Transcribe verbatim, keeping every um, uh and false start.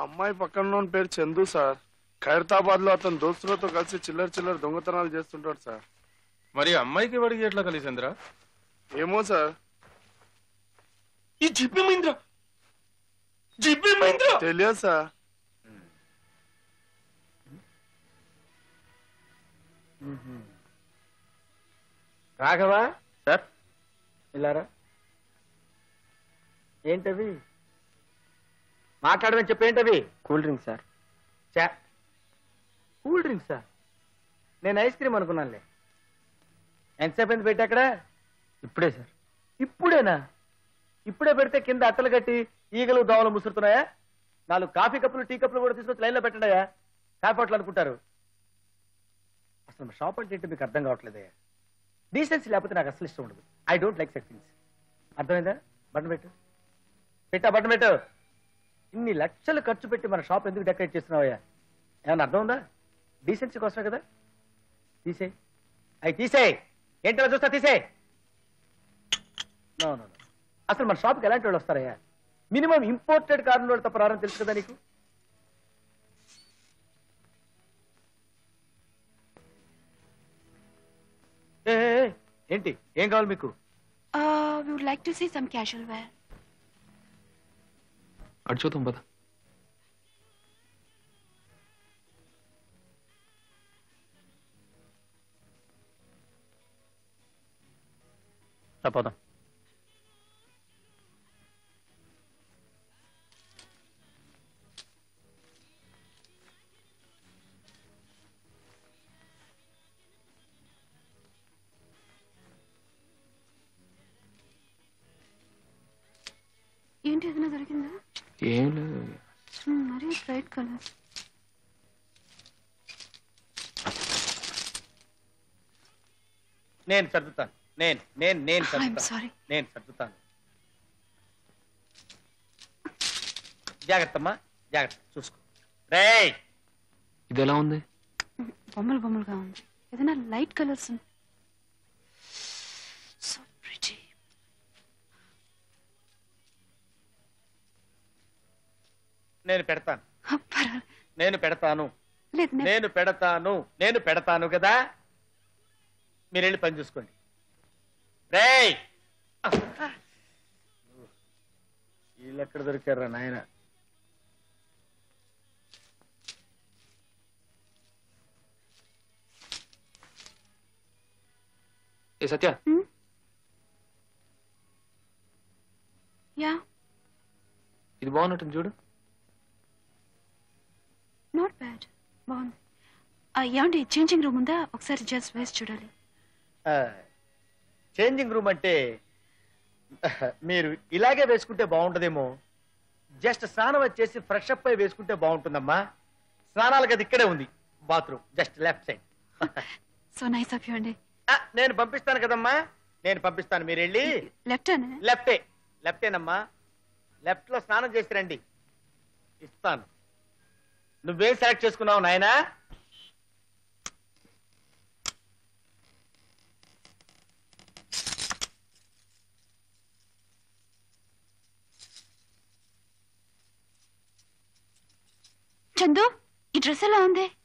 అమ్మాయి పక్కన పేరు చందు సార్. ఖైరతాబాద్ లో అతను దోస్తులతో కలిసి చిల్లర చిల్లర దొంగతనాలు చేస్తుంటాడు సార్. మరి అమ్మాయికి వాడికి ఎట్లా కలిసిందిరా? ఏమో సార్. ఈ జిప్పి మహేంద్ర జిప్పి మహేంద్ర తెలియదు సార్. రాఘవా సార్, ఇలారా. ఏంటవి మాట్లాడమని చెప్పేంటవి? Cool drink sir. చా కూల్ డ్రింక్ సార్? నేను ఐస్ క్రీమ్ అనుకున్నానులే. ఎంతసేపు అయింది పెట్టి అక్కడ? ఇప్పుడే సార్. ఇప్పుడేనా? ఇప్పుడే పెడితే కింద అట్టలు కట్టి ఈగలు దోమలు ముసురుతున్నాయా? నాలుగు కాఫీ కప్పులు టీ కప్పులు కూడా తీసుకొచ్చి లైన్లో పెట్టండియా. కాఫీ అట్లు అనుకుంటారు. అసలు మా షాప్ అంటే ఏంటి మీకు అర్థం కావట్లేదయ్యా. డీసెన్సీ లేకపోతే నాకు అసలు ఇష్టం ఉండదు. I don't like set things. అర్థమైందా? బటన్ పెట్టు, పెట్టా బటన్ పెట్టు. ఇన్ని లక్షలు ఖర్చు పెట్టి మన షాప్ ఎందుకు డెకరేట్ చేస్తున్నావయ్యా? ఏమన్నా అర్థం ఉందా? డీసెన్సీ కోసమే కదా. తీసేయి, అవి తీసేయి. ఏంటో చూస్తా, తీసేయి. నో నో అసలు మన షాప్కి ఎలాంటి వాళ్ళు వస్తారయ్యా? మినిమం ఇంపోర్టెడ్ కార్లు వాళ్ళు తప్ప రారని తెలుసు కదా నీకు. ఏంటి, ఏం కావాలి మీకు? we would like to see some casual wear. అటు చూద్దాం పద. పోదాం. ఏంటి ఏదైనా దొరికిందా? ఏం లేదు. మరీ బ్రైట్ కలర్. నేను సర్దుతాను. నేను నేను నేను సర్దుతాను. సారీ, నేను సర్దుతాను. జాగ్రత్తమ్మా, జాగ్రత్త, చూసుకో. రేయ్, ఇది ఎలా ఉంది? బొమ్మలు బొమ్మలుగా ఉంది. ఏదైనా లైట్ కలర్స్. So pretty. నేను పెడతాను. నేను పెడతాను. నేను పెడతాను. నేను పెడతాను కదా. మీరు వెళ్ళి పని చూసుకోండి. రేయ్, వీళ్ళు ఎక్కడ దొరికారా నాయన? ఏ సత్య, యా, ఇది బాగున్నట్టుంది చూడు. నాట్ బ్యాడ్, బాగుంది. ఏమండి, చేంజింగ్ రూమ్ ఉందా? ఒకసారి జస్ట్ వేసి చూడాలి. చేంజింగ్ రూమ్ అంటే మీరు ఇలాగే వేసుకుంటే బాగుంటదేమో. జస్ట్ స్నానం వచ్చేసి ఫ్రెష్ అప్ అయి వేసుకుంటే బాగుంటుందమ్మా. స్నానాల గది ఇక్కడే ఉంది, bathroom just left side. So nice of you అండి. నేను పంపిస్తాను కదమ్మా, నేను పంపిస్తాను. మీరు వెళ్ళి లెఫ్ట్ లెఫ్టే లెఫ్టేనమ్మా. లెఫ్ట్ లో స్నానం చేసి రండి, ఇస్తాను. నువ్వేం సెలెక్ట్ చేసుకున్నావు నాయనా? చందు, ఈ డ్రెస్ ఎలా ఉంది?